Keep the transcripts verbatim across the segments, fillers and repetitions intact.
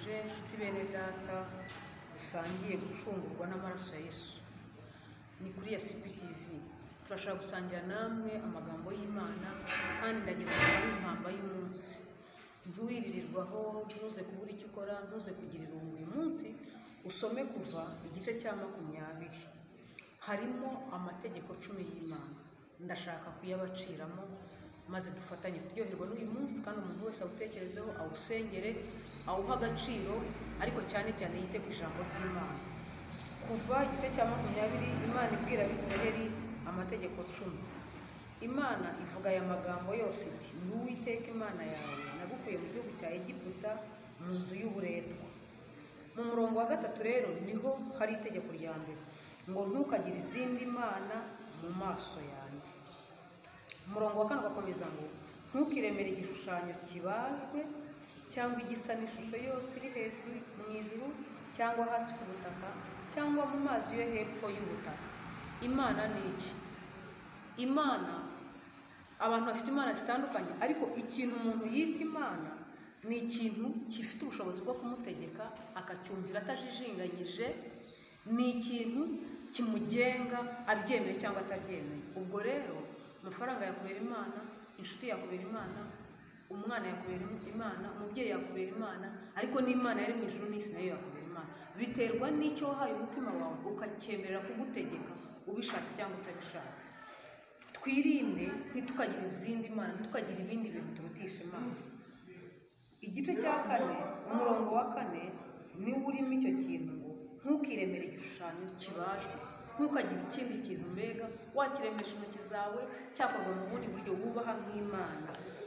ndabaramukije nshuti bene data dusangiye gucungurwa n'amaraso ya Yesu. Ni kuri S P T V turashaka gusangira namwe amagambo y'Imana kandi ndagira ngo ari impamba y'umunsi. Ntuwiririrwaho, ntuze kubura icyo ukora, ntuze kugira irungu. Uyu munsi usome kuva igice cya makumyabiri. Harimo amategeko cumi y'Imana. Ndashaka kuyabaciramo maze dufatanye kuryoherwa n'uyu munsi, kandi umuntu wese awutekerezeho, awusengere, awuha agaciro, ariko cyane cyane yite ku ijambo ry'Imana. Kuva igice cya makumyabiri, Imana ibwira Abisiraheli amategeko cumi. Imana ivuga aya magambo yose iti: "Ndi Uwiteka Imana yawe, nagukuye mu gihugu cya Egiputa, mu nzu y'uburetwa." Mu murongo wa gatatu rero niho hari itegeko rya mbere, ngo ntukagire izindi mana mu maso yanjye. Umurongo wa kane ugakomeza ngo ntukiremere igishushanyo kibajwe cyangwa igisa n'ishusho yose iri hejuru mu ijuru cyangwa hasi ku butaka cyangwa mu mazi yo hepfo y'ubutaka. Imana ni iki? Imana, abantu bafite imana zitandukanye, ariko ikintu umuntu yita imana ni ikintu gifite ubushobozi bwo kumutegeka akacyumvira atajijinganyije, ni ikintu kimugenga abyemeye cyangwa atabyemeye. Ubwo rero amafaranga yakubera imana, inshuti yakubera imana, umwana yakubera imana, umubyeyi yakubera imana, ariko n'Imana yari mu ijuru n'isi nayo yakubera imana. Biterwa n'icyo wahaye umutima wawe ukacyemerera kugutegeka, ubishatse cyangwa utabishatse. Twirinde ntitukagira izindi mana, ntitukagira ibindi bintu turutisha Imana. Igice cya kane umurongo wa kane niwo urimo icyo kintu ngo ntukiremere igishushanyo kibajwe, ntukagire ikindi kintu mbega wakiremesha intoki zawe cyakorwa mu bundi buryo wubaha nk'Imana.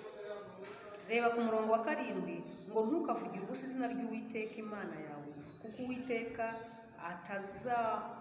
Reba ku murongo wa karindwi ngo ntukavugire ubusa izina ry'Uwiteka Imana yawe, kuko Uwiteka ataza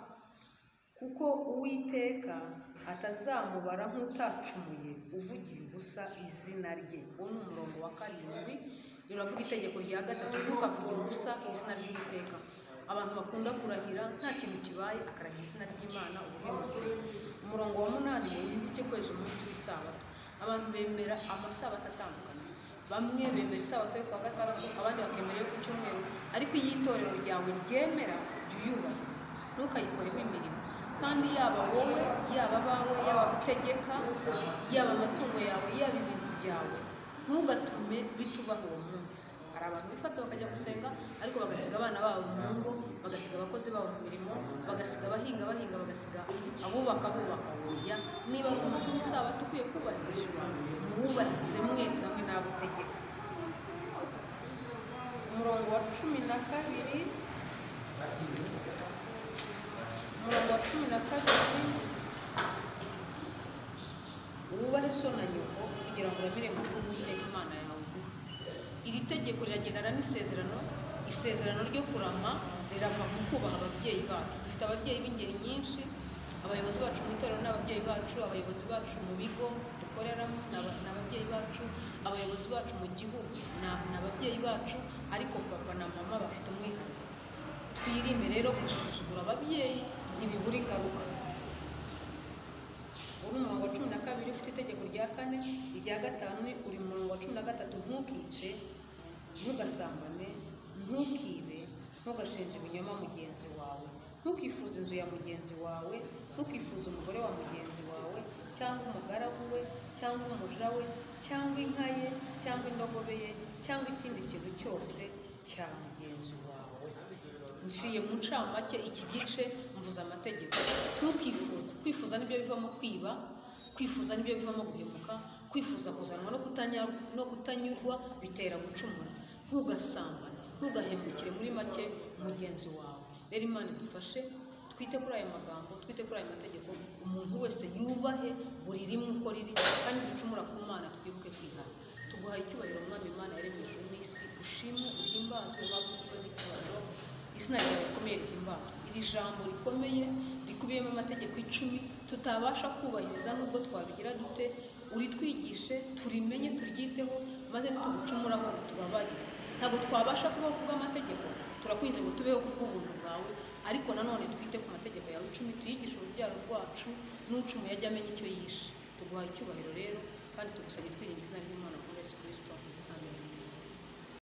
kuko Uwiteka atazamubara nk'utacumuye uvugiye ubusa izina rye. Uwo ni umurongo wa karindwi. Biravuga itegeko rya gatatu, ntukavugire ubusa izina ry'Uwiteka. Abantu bakunda kurahira nta kintu kibaye akarahira izina ry'Imana ubuhemutse. Umurongo wa munani ngo wibuke kweza umunsi w'isabato. Abantu bemera amasabato atandukanye. Bamwe bemera isabato yo kuwa gatandatu, abandi bakemera yo ku cyumweru, ariko iyo itorero ryawe ryemera jya uyubahiriza, ntukayikoreho imirimo. Kandi yaba wowe, yaba abawe, yaba gutegeka, yaba amatungo yawe, yaba ibintu byawe, ntugatume bitubaho uwo munsi. Hari abantu bifata bakajya gusenga, ariko bagasiga abana babo mu ngo, bagasiga abakozi babo mu mirimo, bagasiga abahinga bahinga, bagasiga abubaka bubaka. Oya, niba ari umunsi w'isabato ukwiye kubahirizwa, mwubahirize mwese hamwe n'abutegeka. Umurongo wa cumi na kabiri umurongo wa cumi na kabiri wubahe so na nyoko kugira ngo uramire mu gihugu Uwiteka Imana yawe iguha. Iri tegeko riragendana n'isezerano. Isezerano ryo kurama rirava mu kubaha ababyeyi bacu. Dufite ababyeyi b'ingeri nyinshi, abayobozi bacu mu itorero n'ababyeyi bacu, abayobozi bacu mu bigo dukoreramo n'ababyeyi bacu, abayobozi bacu mu gihugu n'ababyeyi bacu, ariko papa na mama bafite umwihariko. Twirinde rero gusuzugura ababyeyi, ntibibura ingaruka. Uri mu murongo wa cumi na kabiri ufite itegeko rya kane. Irya gatanu ni uri mu murongo wa cumi na gatatu, ntukice, ntugasambane, ntukibe, ntugashinje ibinyoma mugenzi wawe, ntukifuze inzu ya mugenzi wawe, ntukifuze umugore wa mugenzi wawe cyangwa umugaragu we cyangwa umuja we cyangwa inka ye cyangwa indogobe ye cyangwa ikindi kintu cyose cya mugenzi wawe. Nciye mu ncamake iki gice mvuze amategeko. Ntukifuze. Kwifuza nibyo bivamo kwiba, kwifuza nibyo bivamo guhemuka, kwifuza kuzanwa no kutanya no kutanyurwa bitera gucumura. Ntugasambane, ntugahemukire, muri make mugenzi wawe. Rero Imana idufashe twite kuri aya magambo, twite kuri aya mategeko, umuntu wese yubahe buri rimwe uko riri, kandi ducumura ku Mana twibuke kwihana. Tuguhaye icyubahiro Mwami Imana yaremye ijuru n'isi, ushimwe uhimbazwe bakuzo n'icyubahiro, izina ryawe rikomeye rihimbazwe. Iri jambo rikomeye rikubiyemo amategeko icumi tutabasha kubahiriza nubwo twabigira dute, uritwigishe, turimenye, turyiteho, maze nitugucumuraho tubabarire. Ntabwo twabasha kubaho kubw'amategeko, turakwinze ngo tubeho kubw'ubuntu bwawe, ariko nanone twite ku mategeko yawe icumi, tuyigishe urubyaro rwacu, n'ucumuye ajya amenya icyo yishe. Tuguhaye icyubahiro rero, kandi tugusabye twirinda izina ry'Imana muri Yesu Kristo.